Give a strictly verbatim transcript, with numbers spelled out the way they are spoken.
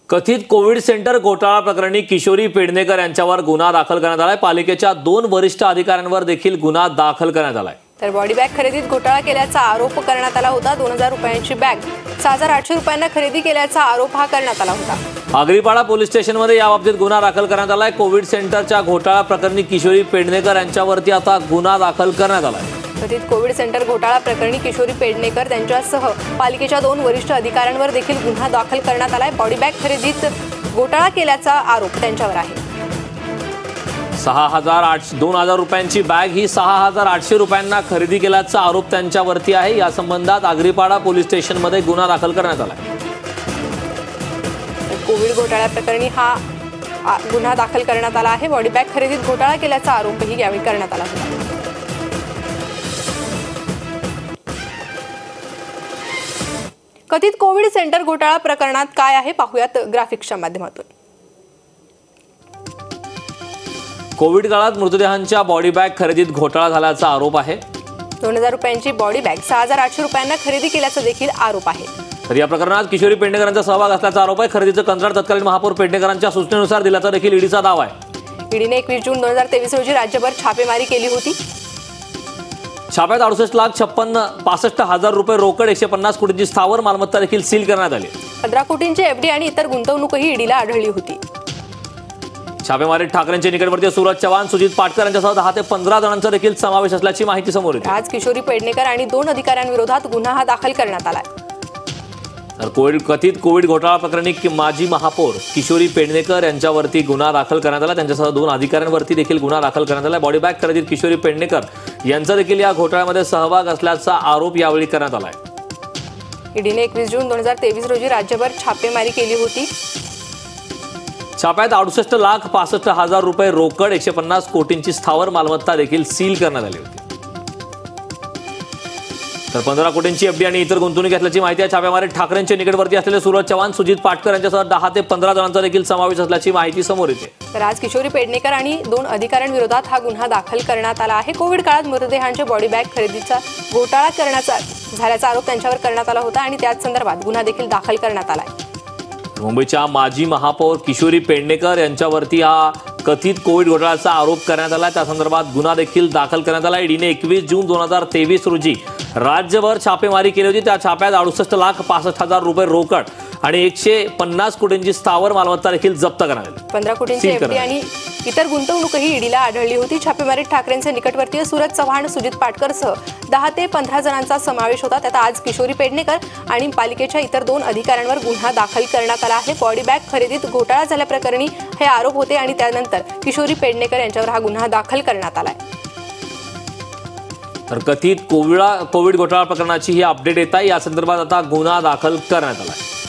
कथित Covid centre घोटाळा प्रकरणी किशोरी पेडणेकर यांच्यावर गुन्हा दाखल करण्यात आलाय। पालिकेच्या दोन वरिष्ठ अधिकाऱ्यांवर देखील गुन्हा दाखल करण्यात आलाय। तर बॉडी बॅग खरेदीत घोटाळा केल्याचा आरोप करण्यात आला होता। दोन हजार रुपयांची बॅग सहा हजार आठशे रुपयांना खरेदी केल्याचा आरोप हा करण्यात आला होता। आगरीपाडा पोलीस स्टेशनमध्ये याबाबतीत गुन्हा दाखल करण्यात आलाय। कोविड सेंटरच्या घोटाळा प्रकरणी किशोरी पेडणेकर यांच्यावरती आता गुन्हा दाखल करण्यात आलाय। कथित कोविड सेंटर घोटाळा प्रकरणी किशोरी पेडणेकर त्यांच्यासह पालिकेच्या दोन वरिष्ठ अधिकाऱ्यांवर देखील गुन्हा दाखल करण्यात आलाय। बॉडी बॅग खरेदीत घोटाळा केल्याचा आरोप त्यांच्यावर आहे। सहा हजार आठशे दोन हजार रुपयांची बॅग ही सहा हजार आठशे रुपयांना खरेदी केल्याचा आरोप त्यांच्यावरती आहे। या संबंधात आगरीपाडा पोलीस स्टेशनमध्ये गुन्हा दाखल करण्यात आलाय। कोविड घोटाळा प्रकरणी हा गुन्हा दाखल करण्यात आला आहे। बॉडी बॅग खरेदीत घोटाळा केल्याचा आरोपही यावेळी करण्यात आला होता। कथित कोविड सेंटर घोटाळा प्रकरणात काय आहे पाहूयात ग्राफिक्सच्या माध्यमातून। कोविड काळात मृतदेहांच्या बॉडी बॅग खरेदीत घोटाळा झाल्याचा आरोप आहे। दोन हजार रुपयांची बॉडी बॅग सहा हजार आठशे रुपयांना खरेदी केल्याचा देखील आरोप आहे। तर या प्रकरणात किशोरी पेडणेकरांचा सहभाग असल्याचा आरोप आहे। खरेदीचं कंत्राट तत्कालीन महापौर पेडणेकरांच्या सूचनेनुसार दिल्याचा देखील ईडीचा दावा आहे। ईडीने एकवीस जून दोन हजार तेवीस रोजी राज्यभर छापेमारी केली होती। छाप्यात अडुसष्ट लाख छप्पन्न पासष्ट हजार रुपये रोकड एकशे पन्नास कोटींची स्थावर मालमत्ता देखील सील करण्यात आली। पंधरा कोटींची एफडी आणि इतर गुंतवणूकही ईडीला आढळली होती। छापेमारीत ठाकरेंचे निकटवर्तीय सूरज चव्हाण, सुजित पाटकर यांच्यासह दहा ते पंधरा जणांचा देखील समावेश असल्याची माहिती समोर येते। आज किशोरी पेडणेकर आणि दोन अधिकाऱ्यांविरोधात गुन्हा हा दाखल करण्यात आलाय। तर कोविड कथित कोविड घोटाळा प्रकरणी माजी महापौर किशोरी पेडणेकर यांच्यावरती गुन्हा दाखल करण्यात आला। त्यांच्यासह दोन अधिकाऱ्यांवरती देखील गुन्हा दाखल करण्यात आला। बॉडी बॅग खरेदीत किशोरी पेडणेकर यांचा देखील या घोटाळ्यामध्ये सहभाग असल्याचा आरोप यावेळी करण्यात आलाय। ईडीने एकवीस जून दोन हजार तेवीस रोजी राज्यभर छापेमारी केली होती। छाप्यात अडुसष्ट लाख पासष्ट हजार रुपये रोकड एकशे पन्नास कोटींची स्थावर मालमत्ता देखील सील करण्यात आली होती। तर पंधरा कोटींची एफडी आणि इतर गुंतवणूक असल्याची माहिती आहे। छापेमारीत ठाकरेंचे निकटवर्ती असलेले सूरज चव्हाण, सुजित पाटकर यांच्यासह दहा ते पंधरा जणांचा देखील समावेश असल्याची माहिती समोर येते। तर आज किशोरी पेडणेकर आणि दोन अधिकाऱ्यांविरोधात हा गुन्हा दाखल करण्यात आला आहे। कोविड काळात मृतदेहांच्या बॉडी बॅग खरेदीचा घोटाळा करण्याचा झाल्याचा आरोप त्यांच्यावर करण्यात आला होता आणि त्याच संदर्भात गुन्हा देखील दाखल करण्यात आला आहे। मुंबईच्या माजी महापौर किशोरी पेडणेकर यांच्यावरती हा कथित कोविड घोटाळ्याचा आरोप करण्यात आला। त्या संदर्भात गुन्हा देखील दाखल करण्यात आला। ईडीने एकवीस जून दोन हजार तेवीस रोजी राज्यभर छापेमारी केली होती। त्या छाप्यात अडुसष्ट लाख पासष्ट हजार रुपये रोकड आणि एकशे पन्नास कोटींची स्थावर मालमत्ता देखील जप्त करण्यात आली। पंधरा कोटींची एफडी आणि इतर गुंतवणूकही ईडीला आढळली होती। छापेमारीत ठाकरेंचे निकटवर्तीय सूरज चव्हाण, सुजित पाटकरसह दहा ते पंधरा जणांचा समावेश होता। त्यात आज किशोरी पेडणेकर आणि पालिकेच्या इतर दोन अधिकाऱ्यांवर गुन्हा दाखल करण्यात आला आहे। बॉडी बॅग खरेदीत घोटाळा झाल्याप्रकरणी हे आरोप होते आणि त्यानंतर किशोरी पेडणेकर यांच्यावर हा गुन्हा दाखल करण्यात आलाय। तर कथित कोविड कोविड घोटाळा प्रकरणाची ही अपडेट येत आहे। या संदर्भात आता गुन्हा दाखल करण्यात आला आहे।